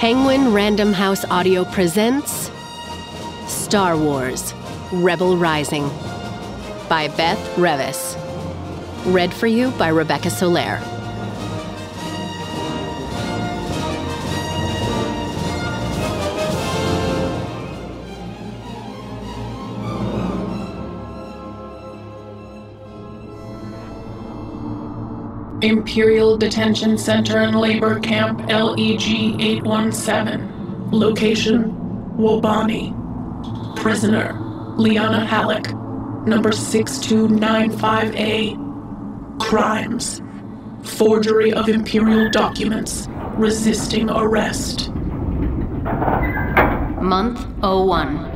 Penguin Random House Audio presents Star Wars: Rebel Rising by Beth Revis. Read for you by Rebecca Soler. Imperial Detention Center and Labor Camp LEG 817. Location: Wobani. Prisoner: Liana Halleck, number 6295A. Crimes: forgery of Imperial documents, resisting arrest. Month 01.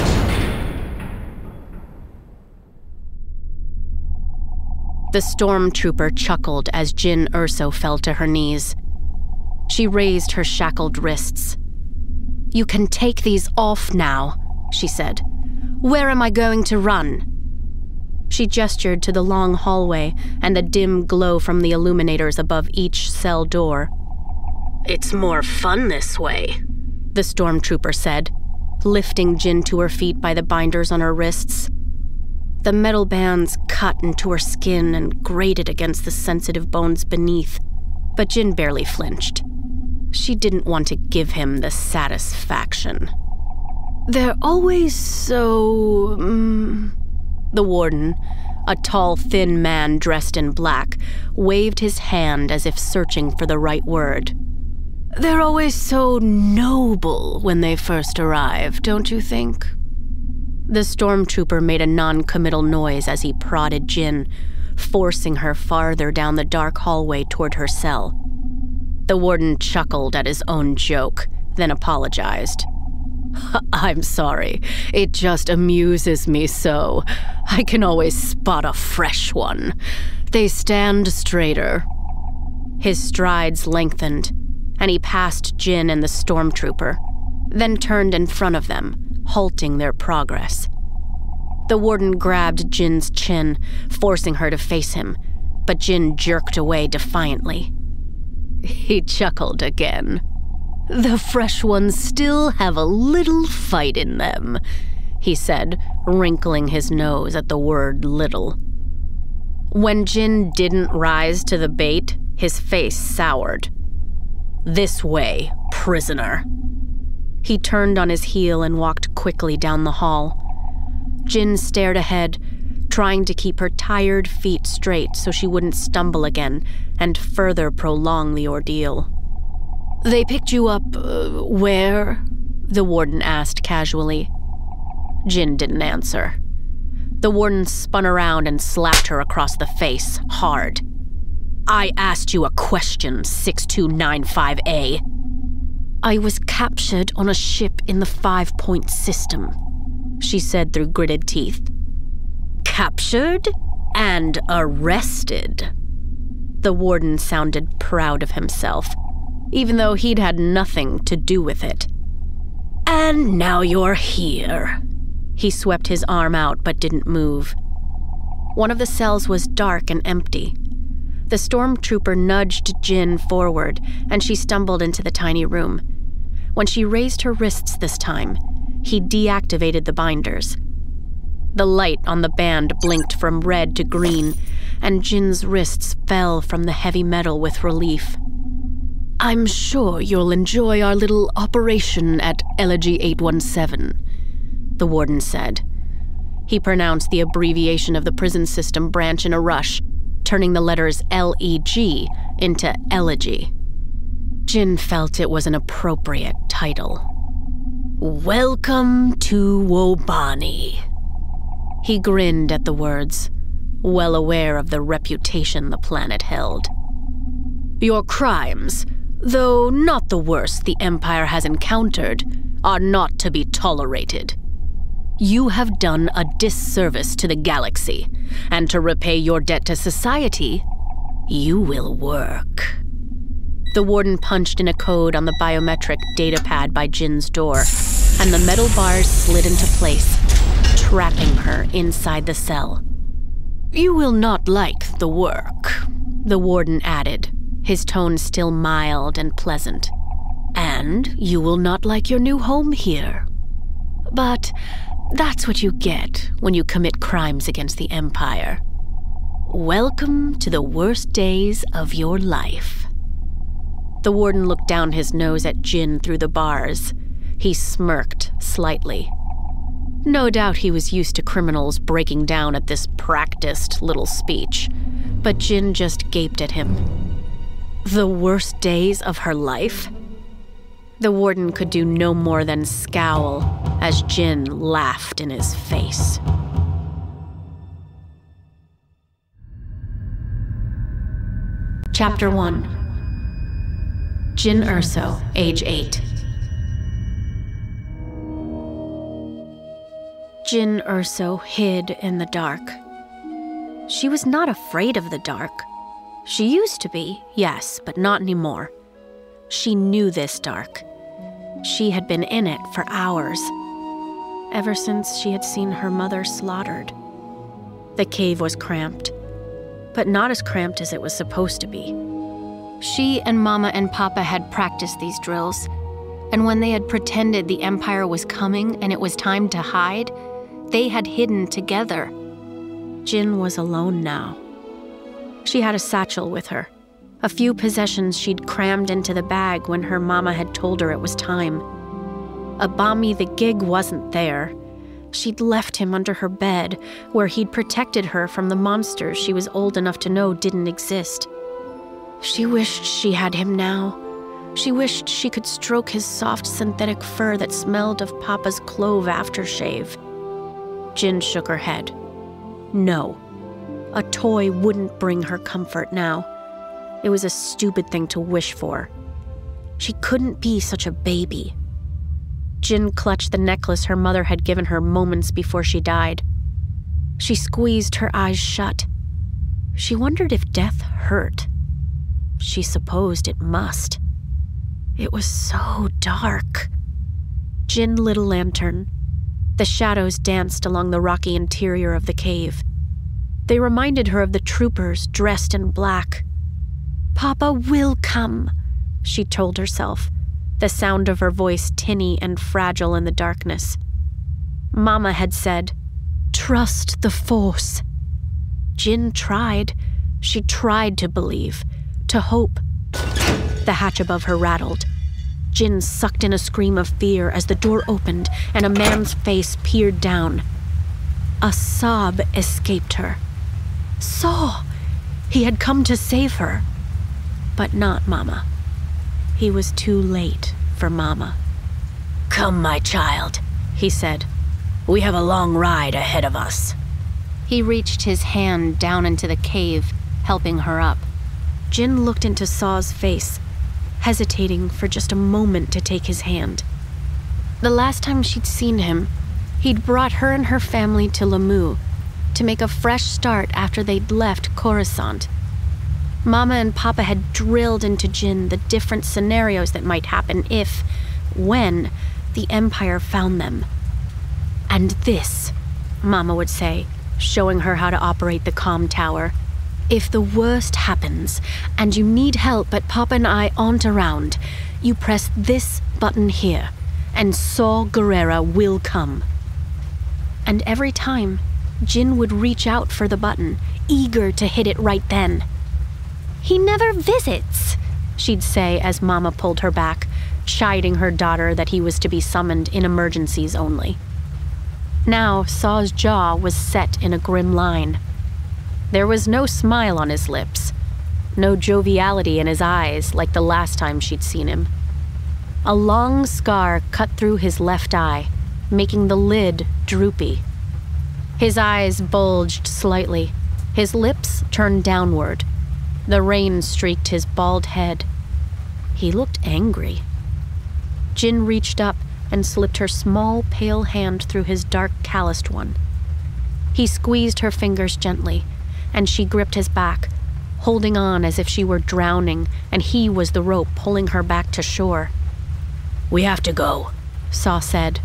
The stormtrooper chuckled as Jyn Erso fell to her knees. She raised her shackled wrists. "You can take these off now," she said. "Where am I going to run?" She gestured to the long hallway and the dim glow from the illuminators above each cell door. "It's more fun this way," the stormtrooper said, lifting Jyn to her feet by the binders on her wrists. The metal bands cut into her skin and grated against the sensitive bones beneath, but Jyn barely flinched. She didn't want to give him the satisfaction. "They're always so... The warden, a tall, thin man dressed in black, waved his hand as if searching for the right word. "They're always so noble when they first arrive, don't you think?" The stormtrooper made a non-committal noise as he prodded Jyn, forcing her farther down the dark hallway toward her cell. The warden chuckled at his own joke, then apologized. "I'm sorry. It just amuses me so. I can always spot a fresh one. They stand straighter." His strides lengthened, and he passed Jyn and the stormtrooper, then turned in front of them, halting their progress. The warden grabbed Jyn's chin, forcing her to face him, but Jyn jerked away defiantly. He chuckled again. "The fresh ones still have a little fight in them," he said, wrinkling his nose at the word little. When Jyn didn't rise to the bait, his face soured. "This way, prisoner." He turned on his heel and walked quickly down the hall. Jyn stared ahead, trying to keep her tired feet straight so she wouldn't stumble again and further prolong the ordeal. "They picked you up, where?" the warden asked casually. Jyn didn't answer. The warden spun around and slapped her across the face, hard. "I asked you a question, 6295A. "I was captured on a ship in the 5-point system," she said through gritted teeth. "Captured and arrested." The warden sounded proud of himself, even though he'd had nothing to do with it. "And now you're here." He swept his arm out but didn't move. One of the cells was dark and empty. The stormtrooper nudged Jyn forward, and she stumbled into the tiny room. When she raised her wrists this time, he deactivated the binders. The light on the band blinked from red to green, and Jyn's wrists fell from the heavy metal with relief. "I'm sure you'll enjoy our little operation at LEG 817, the warden said. He pronounced the abbreviation of the prison system branch in a rush, turning the letters LEG into elegy. Jyn felt it was an appropriate title. "Welcome to Wobani." He grinned at the words, well aware of the reputation the planet held. "Your crimes, though not the worst the Empire has encountered, are not to be tolerated. You have done a disservice to the galaxy, and to repay your debt to society, you will work." The warden punched in a code on the biometric data pad by Jyn's door, and the metal bars slid into place, trapping her inside the cell. "You will not like the work," the warden added, his tone still mild and pleasant. "And And you will not like your new home here. But that's what you get when you commit crimes against the Empire. Welcome to the worst days of your life. The warden looked down his nose at Jyn through the bars. He smirked slightly. No doubt he was used to criminals breaking down at this practiced little speech, but Jyn just gaped at him. The worst days of her life? The warden could do no more than scowl as Jyn laughed in his face. Chapter 1. Jyn Erso, age 8. Jyn Erso hid in the dark. She was not afraid of the dark. She used to be, yes, but not anymore. She knew this dark. She had been in it for hours, ever since she had seen her mother slaughtered. The cave was cramped, but not as cramped as it was supposed to be. She and Mama and Papa had practiced these drills, and when they had pretended the Empire was coming and it was time to hide, they had hidden together. Jyn was alone now. She had a satchel with her, a few possessions she'd crammed into the bag when her mama had told her it was time. Abami the gig wasn't there. She'd left him under her bed, where he'd protected her from the monsters she was old enough to know didn't exist. She wished she had him now. She wished she could stroke his soft synthetic fur that smelled of Papa's clove aftershave. Jyn shook her head. No, a toy wouldn't bring her comfort now. It was a stupid thing to wish for. She couldn't be such a baby. Jyn clutched the necklace her mother had given her moments before she died. She squeezed her eyes shut. She wondered if death hurt. She supposed it must. It was so dark. Jyn lit a lantern. The shadows danced along the rocky interior of the cave. They reminded her of the troopers dressed in black. Papa will come, she told herself, the sound of her voice tinny and fragile in the darkness. Mama had said, "Trust the Force." Jyn tried. She tried to believe, to hope. The hatch above her rattled. Jyn sucked in a scream of fear as the door opened and a man's face peered down. A sob escaped her. Saw! He had come to save her. But not Mama. He was too late for Mama. "Come, my child," he said. "We have a long ride ahead of us." He reached his hand down into the cave, helping her up. Jyn looked into Saw's face, hesitating for just a moment to take his hand. The last time she'd seen him, he'd brought her and her family to Lamu to make a fresh start after they'd left Coruscant. Mama and Papa had drilled into Jyn the different scenarios that might happen if, when, the Empire found them. "And this," Mama would say, showing her how to operate the comm tower, "if the worst happens, and you need help but Papa and I aren't around, you press this button here, and Saw Gerrera will come." And every time, Jyn would reach out for the button, eager to hit it right then. "He never visits," she'd say as Mama pulled her back, chiding her daughter that he was to be summoned in emergencies only. Now, Saw's jaw was set in a grim line. There was no smile on his lips, no joviality in his eyes like the last time she'd seen him. A long scar cut through his left eye, making the lid droopy. His eyes bulged slightly, his lips turned downward. The rain streaked his bald head. He looked angry. Jyn reached up and slipped her small, pale hand through his dark, calloused one. He squeezed her fingers gently, and she gripped his back, holding on as if she were drowning and he was the rope pulling her back to shore. "We have to go," Saw said.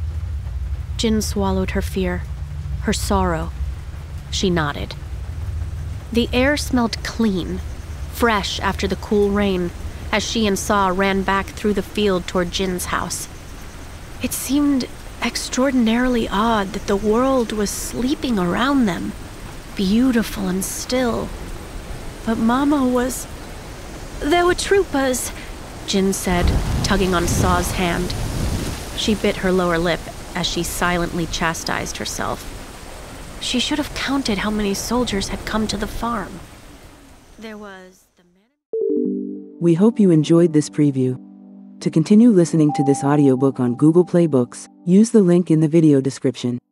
Jyn swallowed her fear, her sorrow. She nodded. The air smelled clean, fresh after the cool rain, as she and Saw ran back through the field toward Jyn's house. It seemed extraordinarily odd that the world was sleeping around them, beautiful and still. But Mama was... "There were troopers," Jyn said, tugging on Saw's hand. She bit her lower lip as she silently chastised herself. She should have counted how many soldiers had come to the farm. There was the man... We hope you enjoyed this preview. To continue listening to this audiobook on Google Play Books, use the link in the video description.